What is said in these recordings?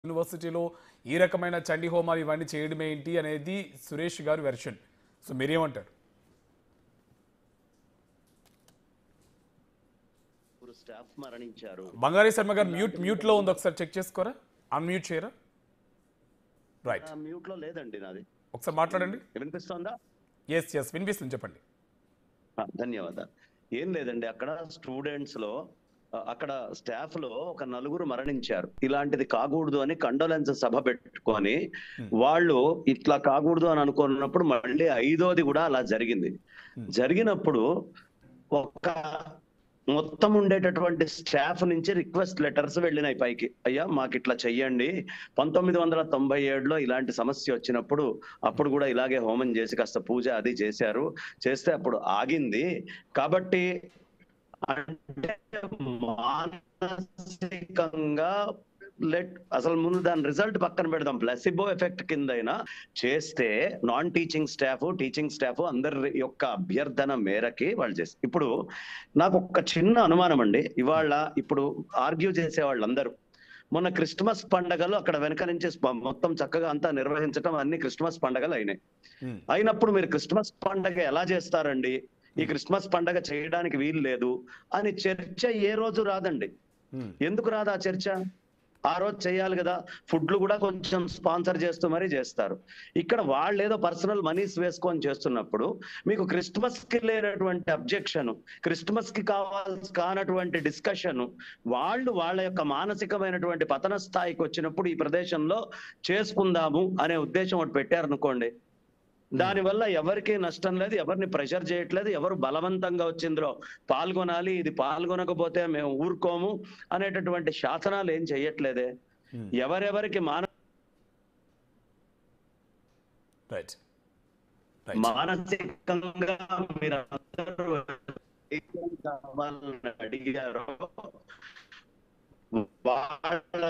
యూనివర్సిటీలో ఈ రకమైన చండీ హోమాలు ఇవన్నీ చేయడం ఏంటి అనేది సురేష్ గారి వెర్షన్. సో మీరేమంటారు? స్టాఫ్ మరణించారు. బంగారయ్య శర్మ గారు మ్యూట్ లో ఉంది, ఒకసారి చెక్ చేసుకోరా, అన్మ్యూట్ చేయరా? రైట్, మ్యూట్ లో లేదండి నాది. ఒకసారి మాట్లాడండి. వినిపిస్తోందా? ఎస్ వినిపిస్తుంది, చెప్పండి. ధన్యవాదాలు. ఏం లేదండి, అక్కడ స్టూడెంట్స్ లో అక్కడ స్టాఫ్ లో ఒక నలుగురు మరణించారు. ఇలాంటిది కాకూడదు అని కండోలెన్స్ సభ పెట్టుకొని వాళ్ళు ఇట్లా కాకూడదు అని అనుకున్నప్పుడు మళ్ళీ ఐదోది కూడా అలా జరిగింది. జరిగినప్పుడు ఒక మొత్తం ఉండేటటువంటి స్టాఫ్ నుంచి రిక్వెస్ట్ లెటర్స్ వెళ్ళినాయి పైకి. అయ్యా మాకు ఇట్లా చెయ్యండి, 1997లో ఇలాంటి సమస్య వచ్చినప్పుడు అప్పుడు కూడా ఇలాగే హోమం చేసి కాస్త పూజ అది చేశారు, చేస్తే అప్పుడు ఆగింది. కాబట్టి అంటే మానసికంగా అసలు ముందు దాని రిజల్ట్ పక్కన పెడదాం, ప్లసిబో ఎఫెక్ట్ కిందైనా చేస్తే non teaching staff, teaching staff అందరి యొక్క అభ్యర్థన మేరకి వాళ్ళు చేస్తారు. ఇప్పుడు నాకు ఒక చిన్న అనుమానం అండి, ఇవాళ ఇప్పుడు ఆర్గ్యూ చేసే వాళ్ళందరూ మొన్న క్రిస్మస్ పండగలు అక్కడ వెనక నుంచి మొత్తం చక్కగా అంతా నిర్వహించడం, అన్ని క్రిస్మస్ పండగలు అయినాయి. అయినప్పుడు మీరు క్రిస్మస్ పండగ ఎలా చేస్తారండి, ఈ క్రిస్మస్ పండగ చేయడానికి వీలు లేదు అని చర్చ ఏ రోజు రాదండి. ఎందుకు రాదు ఆ చర్చ? ఆ రోజు చేయాలి కదా, ఫుడ్లు కూడా కొంచెం స్పాన్సర్ చేస్తూ మరీ చేస్తారు. ఇక్కడ వాళ్ళు ఏదో పర్సనల్ మనీస్ వేసుకొని చేస్తున్నప్పుడు మీకు క్రిస్మస్ కి లేనటువంటి అబ్జెక్షన్, క్రిస్మస్ కి కానటువంటి డిస్కషన్ వాళ్ళు వాళ్ళ యొక్క మానసికమైనటువంటి పతన స్థాయికి వచ్చినప్పుడు ఈ ప్రదేశంలో చేసుకుందాము అనే ఉద్దేశం ఒకటి పెట్టారనుకోండి, దానివల్ల ఎవరికి నష్టం లేదు, ఎవరిని ప్రెషర్ చేయట్లేదు, ఎవరు బలవంతంగా వచ్చిందో పాల్గొనాలి, ఇది పాల్గొనకపోతే మేము ఊరుకోము అనేటటువంటి శాసనాలు ఏం చెయ్యట్లేదే. ఎవరెవరికి మానసికంగా మీరు అందరూ అడిగారో వాళ్ళ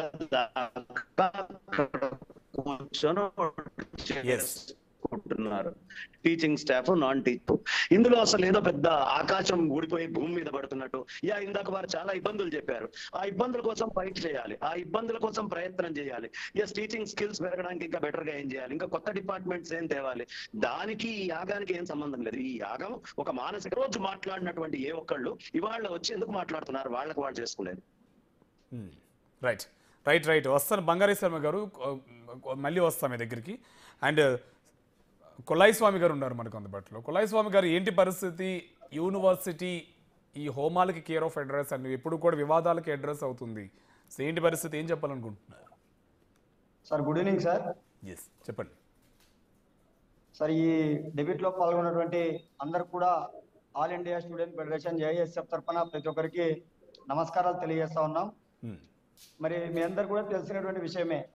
కూర్చొని టీచింగ్ స్టాఫ్, నాన్ టీచింగ్. ఇందులో అసలు ఏదో పెద్ద ఆకాశం ఊడిపోయి భూమి మీద పడుతున్నట్టు, ఇందాక వారు చాలా ఇబ్బందులు చెప్పారు, ఆ ఇబ్బందుల కోసం ఫైట్ చేయాలి, ఆ ఇబ్బందుల కోసం ప్రయత్నం చేయాలి. టీచింగ్ స్కిల్స్ పెరగడానికి ఇంకా బెటర్ గా ఏం చేయాలి, ఇంకా కొత్త డిపార్ట్మెంట్స్ ఏం తేవాలి, దానికి ఈ యాగానికి ఏం సంబంధం లేదు. ఈ యాగం ఒక మానసిక రోజు మాట్లాడినటువంటి ఏ ఒక్కళ్ళు ఇవాళ వచ్చి ఎందుకు మాట్లాడుతున్నారు, వాళ్ళకి వాళ్ళు చేసుకునేది. రైట్ రైట్ రైట్ వస్తాను బంగారయ్య శర్మ గారు, మళ్ళీ వస్తాం మీ దగ్గరికి. అండ్ కొల్లాయి స్వామి గారు ఉన్నారు మనకు అందుబాటులో. కొల్లాయి స్వామి గారు, ఏంటి పరిస్థితి? యూనివర్సిటీ ఈ హోమాలకి కేర్ ఆఫ్ అడ్రస్ అండ్ ఎప్పుడు కూడా వివాదాలకి అడ్రస్ అవుతుంది. సో ఏంటి పరిస్థితి, ఏం చెప్పాలనుకుంటున్నారు sir? Good evening sir. Yes చెప్పండి సార్, ఈ డిబేట్లో పాల్గొన్నటువంటి అందరు కూడా all India student federation AISF తరఫున ప్రతి ఒక్కరికి నమస్కారాలు తెలియజేస్తా ఉన్నాం. మరి మీ అందరు కూడా తెలిసినటువంటి విషయమే,